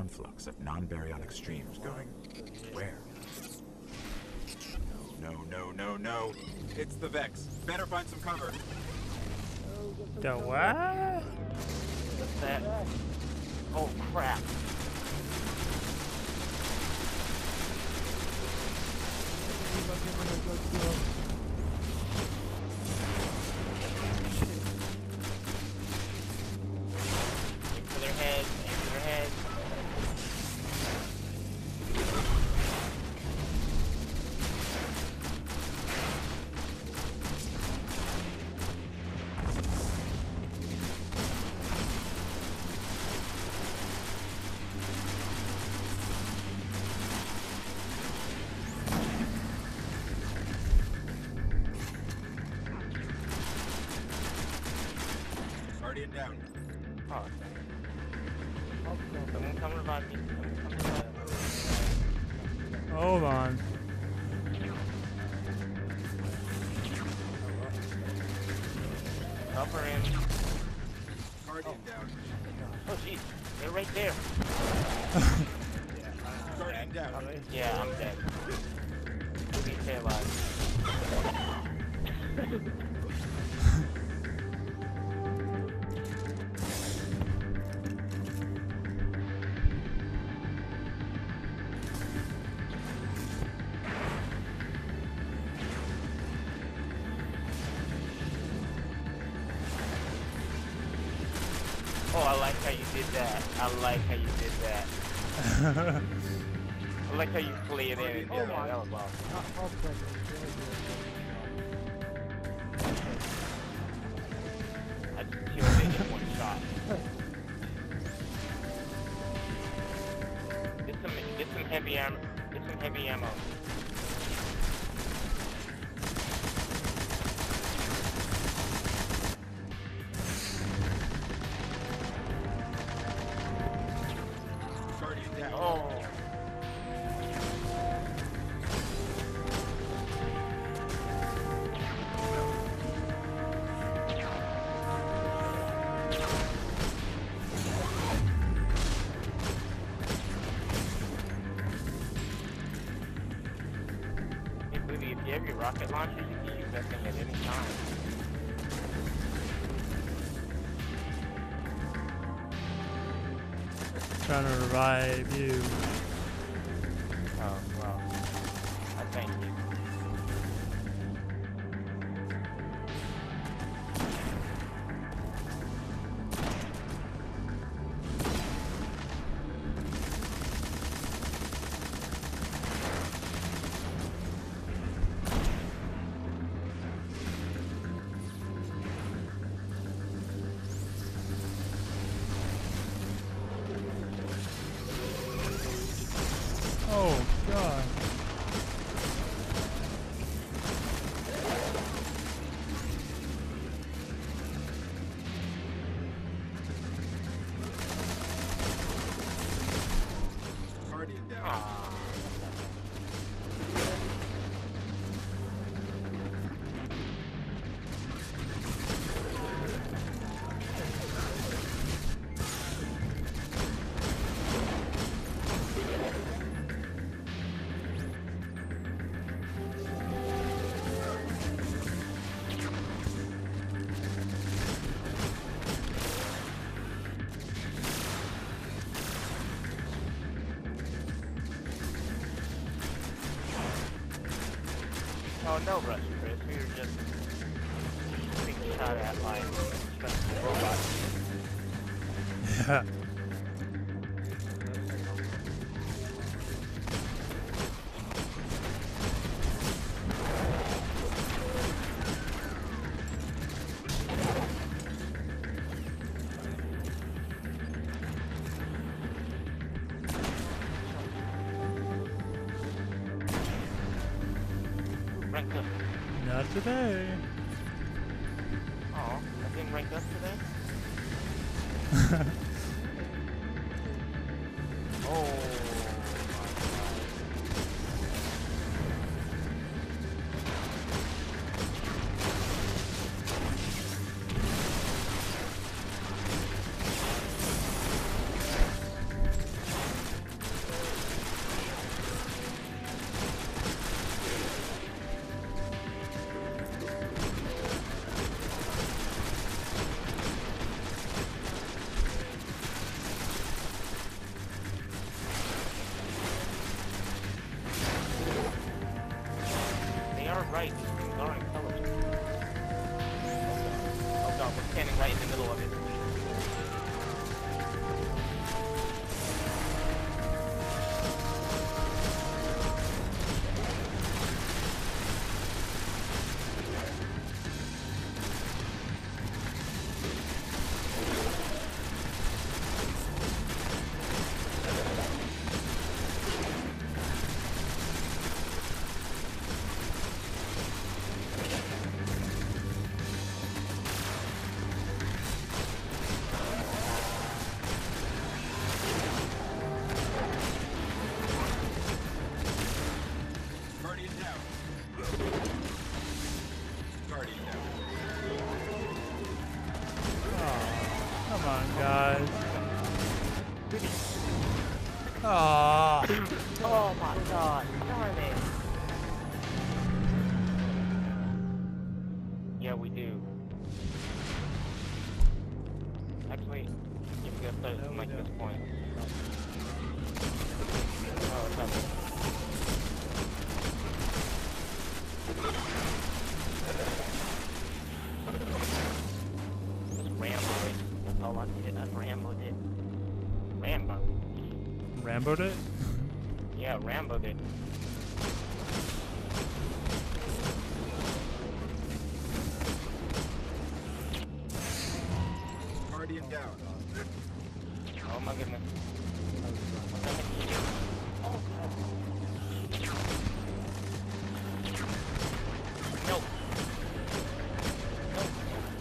conflux of non-baryonic streams going where? No. It's the Vex. Better find some cover. The what? What's that? Oh crap. Aim for their heads, aim for their heads. Guardian down. Oh, someone come revive me. Someone come revive me. Hold on. Cover him. Guardian down. Oh jeez, they're right there. Guardian down. Yeah, I'm dead. Please stay alive. Oh, I like how you did that. I like how you did that. I like how you play it in and did that. That was awesome. I just killed it in one shot. Get some heavy ammo. Get some heavy ammo. Guardian down. Oh. Hey, Booty, if you have your rocket launcher, you can use that thing at any time. Trying to revive you. Oh, well. I thank you. Oh god. Guardian down. Aww. Oh, no rush, Chris. We were just being shot at by special robots. Yeah. Ranked up. Not today. Oh, I didn't rank up today? Oh, my God. right in the middle of it. Guardian down. Guardian down. Oh, come on, guys. Oh. Oh my god, darn it. Yeah, we do. Actually, you can start to make this point. Oh, it's not good. Just Rambo it. That's all I did. I Rambo'd it. Rambo. Rambo'd it? Yeah, Rambo'd it. Guardian down. Oh my goodness. What the heck is it? Oh god. Nope. Nope.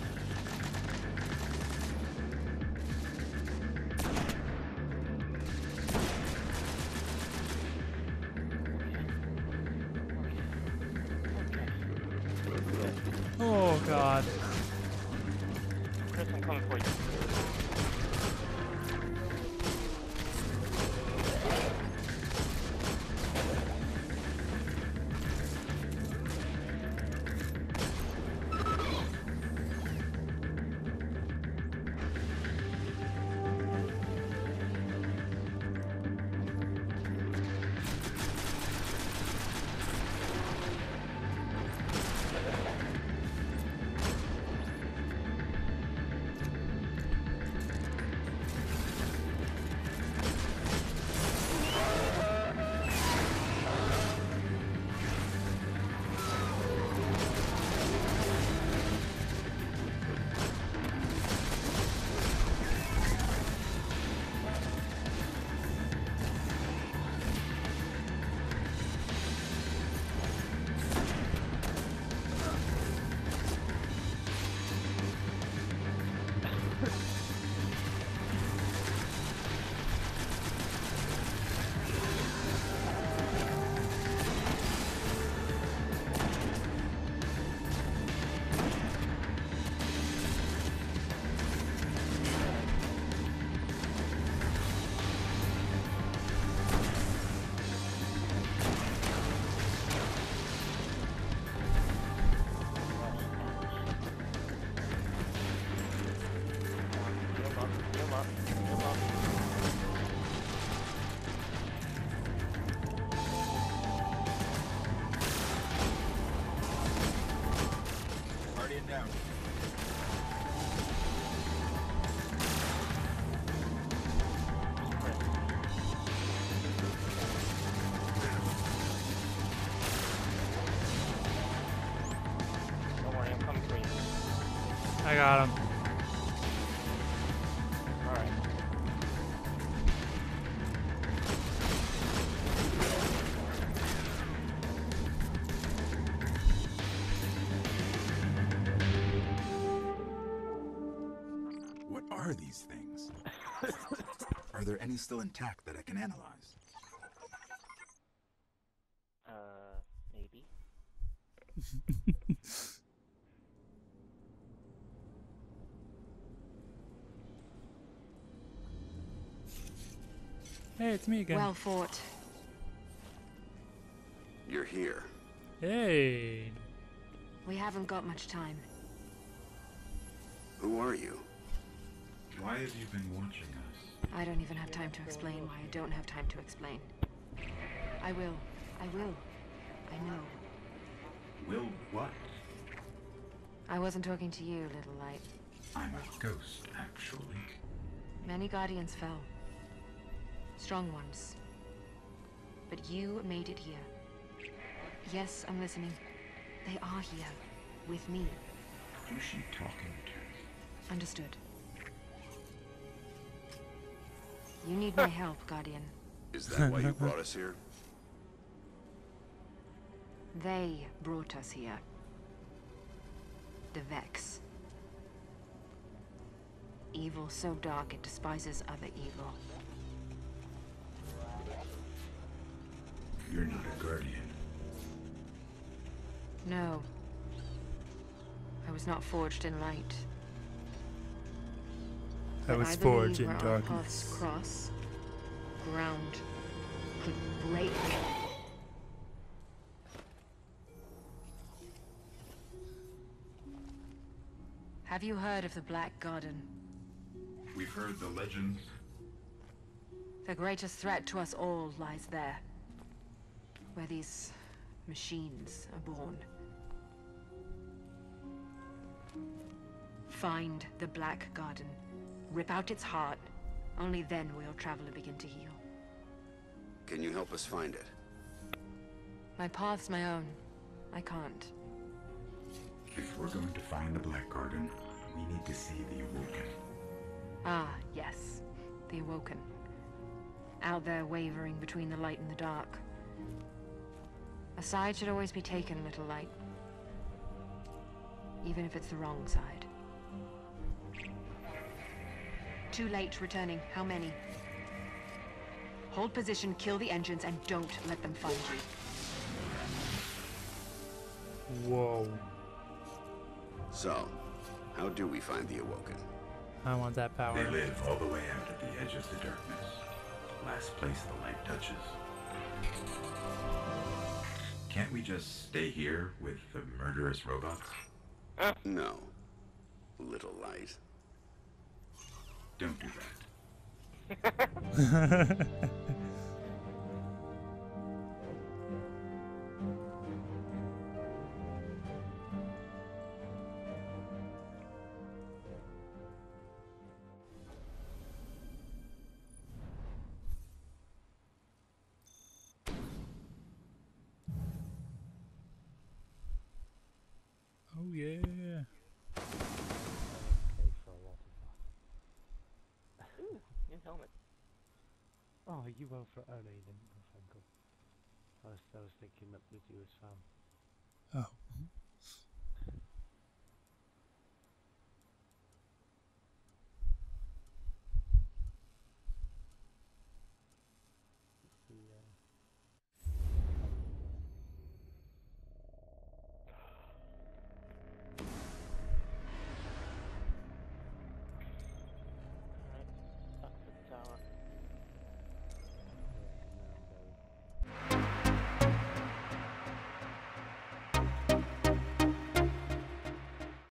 Oh, God. Chris, I'm coming for you. Guardian down. Don't worry, I'm coming for you. I got him. Alright. What are these things? Are there any still intact that I can analyze? Maybe. Hey, it's me again. Well fought. You're here. Hey. We haven't got much time. Who are you? Why have you been watching us? I don't even have time to explain why I don't have time to explain. I will. I will. I know. Will what? I wasn't talking to you, little light. I'm a ghost, actually. Many guardians fell. Strong ones. But you made it here. Yes, I'm listening. They are here. With me. Who's she talking to? Understood. You need my help, Guardian. Is that why you brought us here? They brought us here. The Vex. Evil so dark it despises other evil. You're not a guardian. No. I was not forged in light. I But was believe forged in where our paths darkness. cross, ground could break. Have you heard of the Black Garden? We've heard the legends. The greatest threat to us all lies there. Where these machines are born. Find the Black Garden. Rip out its heart. Only then will your traveler begin to heal. Can you help us find it? My path's my own. I can't. If we're going to find the Black Garden, we need to see the Awoken. Ah, yes. The Awoken. Out there wavering between the light and the dark. A side should always be taken, little light. Even if it's the wrong side. Too late returning. How many? Hold position, kill the engines, and don't let them find you. Whoa. So, how do we find the Awoken? I want that power. They live all the way out at the edge of the darkness. Last place the light touches. Can't we just stay here with the murderous robots? No. Little light. Don't do that. Oh yeah. Ooh, new helmet. Oh, you went for it earlier, you didn't? That's fine, cool. I was thinking that with you as Fam. Oh.